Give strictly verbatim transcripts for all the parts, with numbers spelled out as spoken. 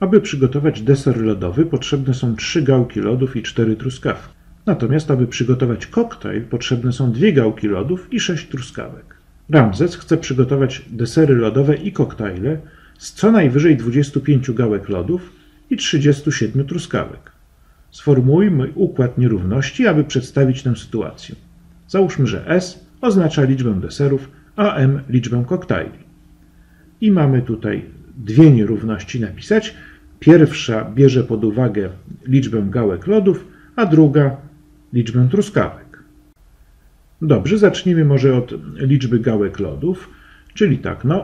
Aby przygotować deser lodowy, potrzebne są trzy gałki lodów i cztery truskawki. Natomiast, aby przygotować koktajl, potrzebne są dwie gałki lodów i sześć truskawek. Ramzes chce przygotować desery lodowe i koktajle z co najwyżej dwudziestu pięciu gałek lodów i trzydziestu siedmiu truskawek. Sformułujmy układ nierówności, aby przedstawić tę sytuację. Załóżmy, że S oznacza liczbę deserów, a M liczbę koktajli. I mamy tutaj dwie nierówności napisać. Pierwsza bierze pod uwagę liczbę gałek lodów, a druga liczbę truskawek. Dobrze, zacznijmy może od liczby gałek lodów, czyli tak, no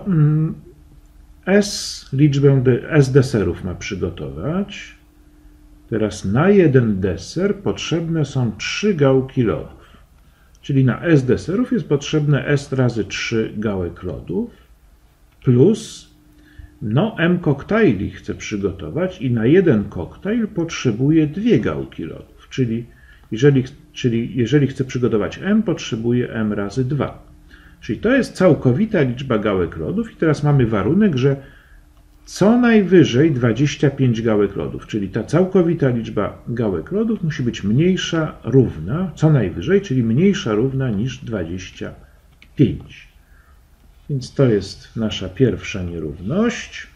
S liczbę de, S deserów ma przygotować. Teraz na jeden deser potrzebne są trzy gałki lodów. Czyli na S deserów jest potrzebne S razy trzy gałek lodów plus no M koktajli chcę przygotować i na jeden koktajl potrzebuję dwie gałki lodów. Czyli jeżeli, czyli jeżeli chcę przygotować M, potrzebuję M razy dwa. Czyli to jest całkowita liczba gałek lodów i teraz mamy warunek, że co najwyżej dwadzieścia pięć gałek lodów, czyli ta całkowita liczba gałek lodów musi być mniejsza, równa, co najwyżej, czyli mniejsza, równa niż dwadzieścia pięć. Więc to jest nasza pierwsza nierówność.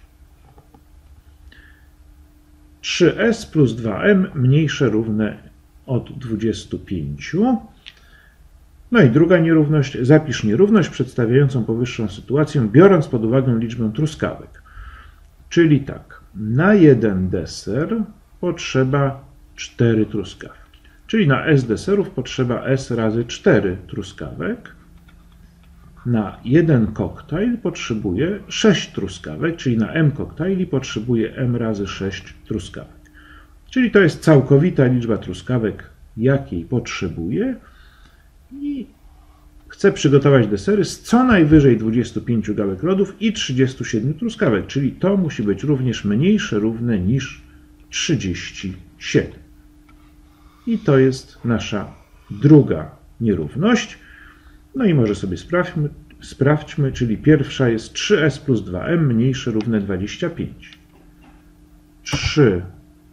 trzy S plus dwa M mniejsze, równe od dwudziestu pięciu. No i druga nierówność. Zapisz nierówność przedstawiającą powyższą sytuację, biorąc pod uwagę liczbę truskawek. Czyli tak, na jeden deser potrzeba cztery truskawki. Czyli na S deserów potrzeba S razy cztery truskawek. Na jeden koktajl potrzebuje sześć truskawek, czyli na M koktajli potrzebuje M razy sześć truskawek. Czyli to jest całkowita liczba truskawek, jakiej potrzebuję. I chcę przygotować desery z co najwyżej dwudziestu pięciu gałek lodów i trzydziestu siedmiu truskawek, czyli to musi być również mniejsze, równe niż trzydzieści siedem. I to jest nasza druga nierówność. No i może sobie sprawdźmy, sprawdźmy, czyli pierwsza jest trzy S plus dwa M mniejsze, równe dwadzieścia pięć. trzy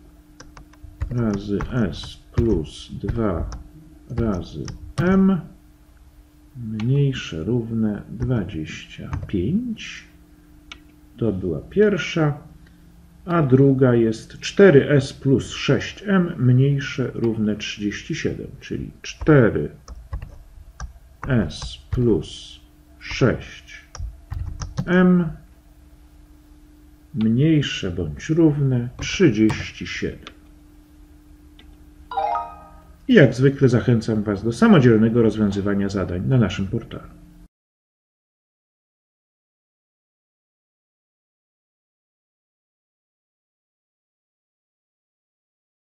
razy S plus dwa razy M mniejsze, równe dwadzieścia pięć. To była pierwsza. A druga jest cztery S plus sześć M mniejsze, równe trzydzieści siedem, czyli cztery S plus sześć M mniejsze bądź równe trzydzieści siedem. I jak zwykle zachęcam Was do samodzielnego rozwiązywania zadań na naszym portalu.